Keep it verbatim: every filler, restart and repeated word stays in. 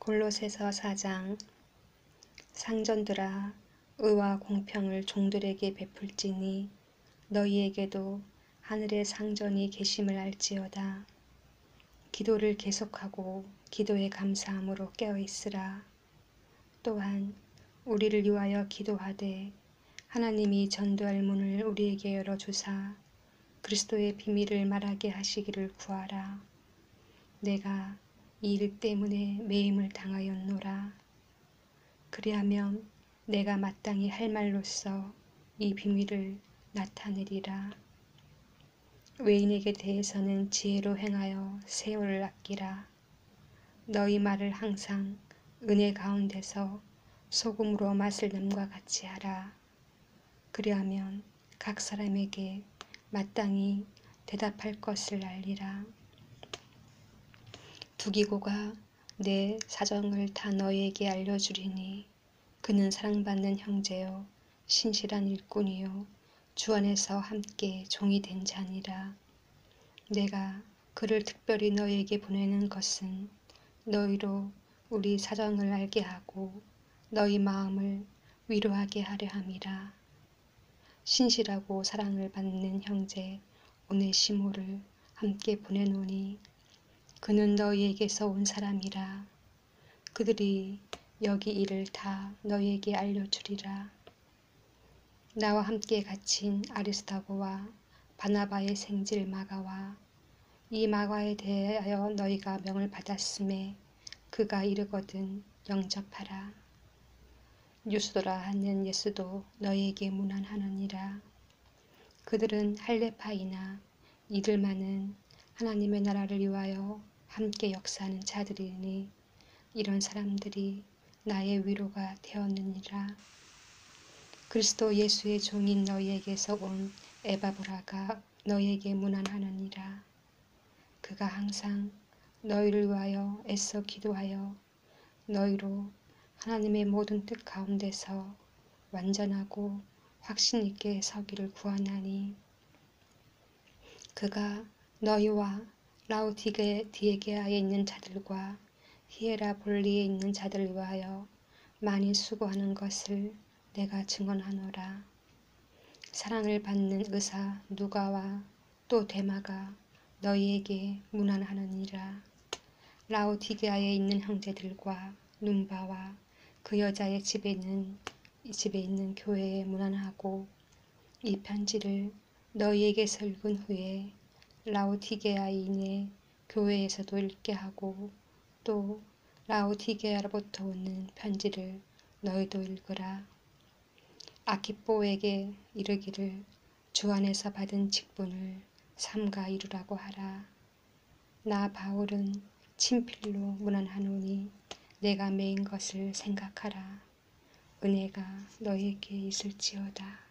골로새서 사 장. 상전들아, 의와 공평을 종들에게 베풀지니 너희에게도 하늘의 상전이 계심을 알지어다. 기도를 계속하고 기도에 감사함으로 깨어있으라. 또한 우리를 위하여 기도하되 하나님이 전도할 문을 우리에게 열어주사 그리스도의 비밀을 말하게 하시기를 구하라. 내가 이 일 때문에 매임을 당하였노라. 그리하면 내가 마땅히 할 말로써 이 비밀을 나타내리라. 외인에게 대해서는 지혜로 행하여 세월을 아끼라. 너희 말을 항상 은혜 가운데서 소금으로 맛을 남과 같이 하라. 그리하면 각 사람에게 마땅히 대답할 것을 알리라. 두기고가 내 사정을 다 너희에게 알려주리니 그는 사랑받는 형제요 신실한 일꾼이요 주 안에서 함께 종이 된 자니라. 내가 그를 특별히 너희에게 보내는 것은 너희로 우리 사정을 알게 하고 너희 마음을 위로하게 하려 함이라. 신실하고 사랑을 받는 형제 오네시모를 함께 보내노니 그는 너희에게서 온 사람이라. 그들이 여기 일을 다 너희에게 알려주리라. 나와 함께 갇힌 아리스타고와 바나바의 생질 마가와 이 마가에 대하여 너희가 명을 받았음에 그가 이르거든 영접하라. 유스도라 하는 예수도 너희에게 문안하느니라. 그들은 할레파이나 이들만은 하나님의 나라를 위하여 함께 역사하는 자들이니 이런 사람들이 나의 위로가 되었느니라. 그리스도 예수의 종인 너희에게서 온 에바브라가 너희에게 문안하느니라. 그가 항상 너희를 위하여 애써 기도하여 너희로 하나님의 모든 뜻 가운데서 완전하고 확신 있게 서기를 구하나니 그가 너희와 라우디게아에 있는 자들과 히에라볼리에 있는 자들을 위하여 많이 수고하는 것을 내가 증언하노라. 사랑을 받는 의사 누가와 또 데마가 너희에게 문안하느니라. 라우디게아에 있는 형제들과 num바와 그 여자의 집에 있는, 집에 있는 교회에 문안하고 이 편지를 너희에게서 읽은 후에 라우디게아인의 교회에서도 읽게 하고 또 라우디게아로부터 오는 편지를 너희도 읽으라. 아키뽀에게 이르기를 주 안에서 받은 직분을 삼가 이루라고 하라. 나 바울은 친필로 문안하노니 내가 매인 것을 생각하라. 은혜가 너희에게 있을지어다.